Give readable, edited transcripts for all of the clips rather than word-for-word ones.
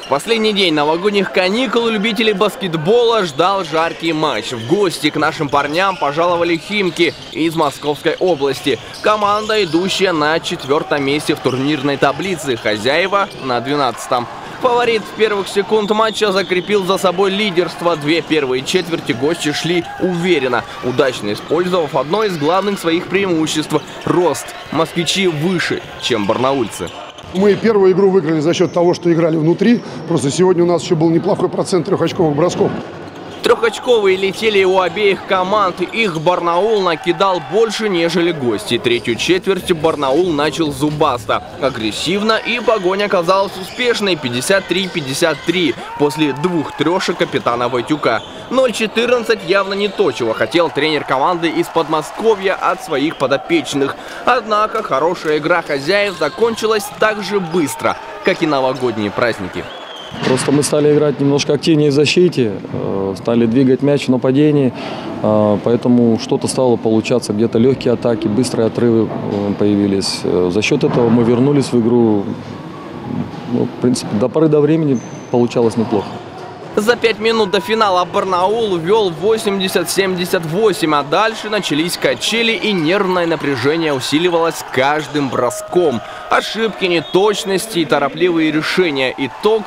Последний день новогодних каникул любителей баскетбола ждал жаркий матч. В гости к нашим парням пожаловали химки из Московской области. Команда, идущая на 4-м месте в турнирной таблице, хозяева на 12-м. Фаворит с первых секунд матча закрепил за собой лидерство. Две первые четверти гости шли уверенно, удачно использовав одно из главных своих преимуществ – рост. Москвичи выше, чем барнаульцы. Мы первую игру выиграли за счет того, что играли внутри. Просто сегодня у нас еще был неплохой процент трехочковых бросков. Трехочковые летели у обеих команд. Их Барнаул накидал больше, нежели гости. Третью четверть Барнаул начал зубасто, агрессивно, и погонь оказалась успешной 53-53 после двух трешек капитана Войтюка. 0-14 явно не то, чего хотел тренер команды из Подмосковья от своих подопечных. Однако хорошая игра хозяев закончилась так же быстро, как и новогодние праздники. Просто мы стали играть немножко активнее в защите, стали двигать мяч в нападении, поэтому что-то стало получаться, где-то легкие атаки, быстрые отрывы появились. За счет этого мы вернулись в игру, в принципе, до поры до времени получалось неплохо. За 5 минут до финала Барнаул вел 80-78, а дальше начались качели, и нервное напряжение усиливалось с каждым броском. Ошибки, неточности и торопливые решения. Итог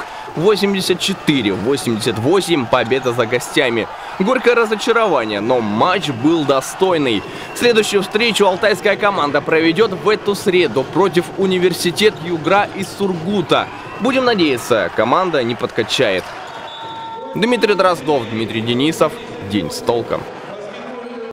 84-88, победа за гостями. Горькое разочарование, но матч был достойный. Следующую встречу алтайская команда проведет в эту среду против Университет Югра из Сургута. Будем надеяться, команда не подкачает. Дмитрий Дроздов, Дмитрий Денисов. День с толком.